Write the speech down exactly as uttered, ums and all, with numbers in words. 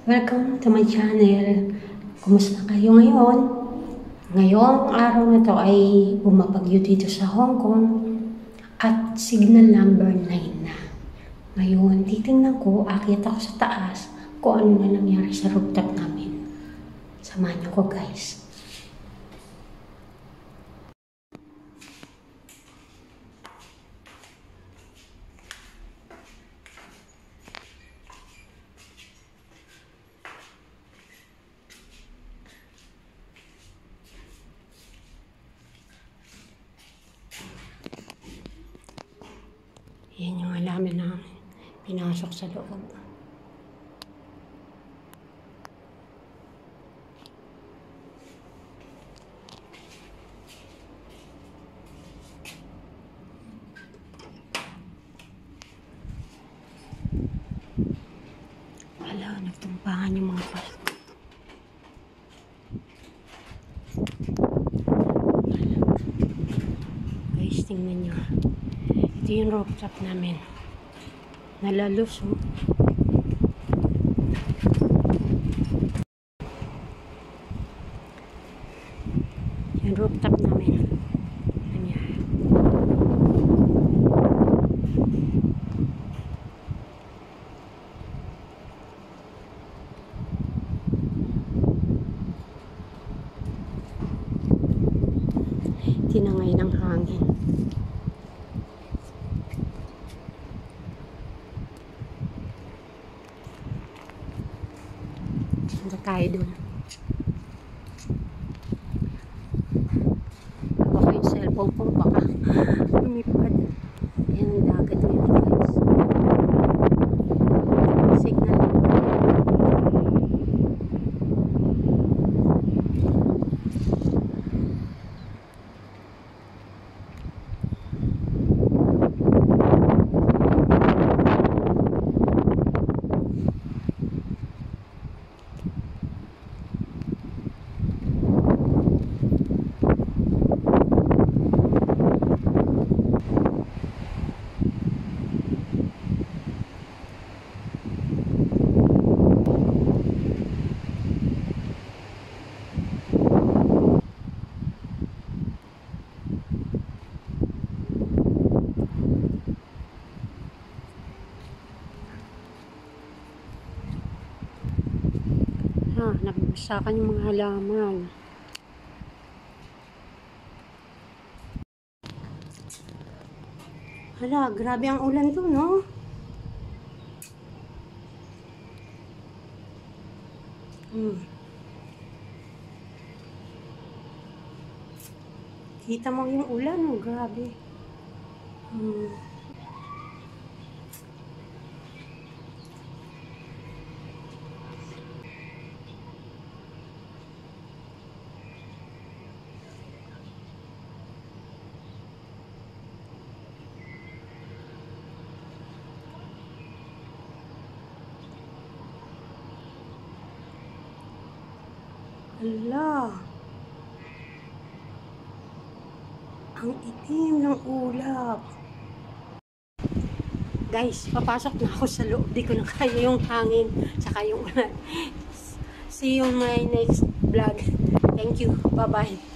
Welcome to my channel. Kumusta kayo ngayon? Ngayong araw na to ay bumabagyo dito sa Hong Kong at signal number nine na. Ngayon, titingnan ko, akyat ako sa taas kung ano na nangyari sa rooftop namin. Samahan niyo ko, guys. Yan yung alamin namin. Pinasok sa loob. Wala, nagtumpahan yung mga pas. Guys, tingnan nyo. Ito yung rooftop namin. Nalalos, oh. Yung rooftop namin. Ganyan. Tinangay ng hangin. Punta tayo doon. Baka yung cellphone ko baka lumipad. Yan ang dagat ngayon, guys. Signal. Ah, nagbasakan yung mga halaman. Hala, grabe ang ulan to, no? Hmm. Kita mo yung ulan, oh, grabe. Hmm. Hala, ang itim ng ulap. Guys, papasok na ako sa loob. Di ko na kaya yung hangin saka yung ulan. See you on my next vlog. Thank you. Bye-bye.